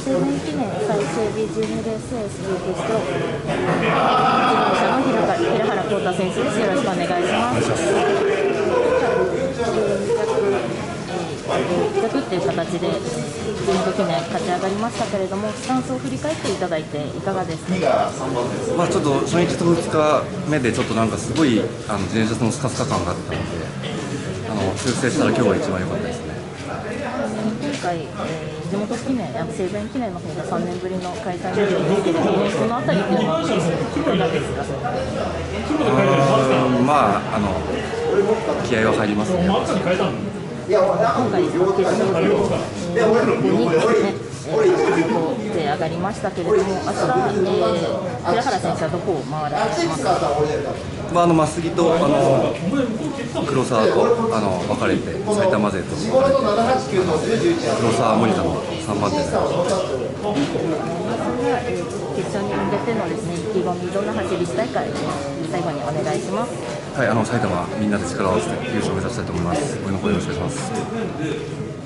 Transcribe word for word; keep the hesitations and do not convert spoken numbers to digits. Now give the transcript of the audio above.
成年記念最終日じゅうにレースエース Q 決勝、自動車の平原平原浩太選手です。よろしくお願いします。いっ着っていう形で地元記念勝ち上がりましたけれども、スタンスを振り返っていただいていかがですか。 まあちょっと初日とふつかめでちょっとなんかすごいあの自転車のスカスカ感があったので、あの修正したら今日が一番良かったですね。 今回、えー、地元記念、成前記念の方がさんねんぶりの開催になるんですけれども、そのあたりっていうのはいかがですか。 うん、まああの気合は入りますね。 今回決勝で、えー、ごにんですね、えー、ここで上がりましたけれども、明日、えー、平原選手はどこを回られますか。 まああの増木とあの黒沢とあの分かれて埼玉勢と分かれて黒沢森田のさんばん手で。 決勝に向けてのですね、意気込み、どんな走りしたいか、最後にお願いします。 はい、あの埼玉みんなで力を合わせて優勝を目指したいと思います。応援の方よろしくお願いします。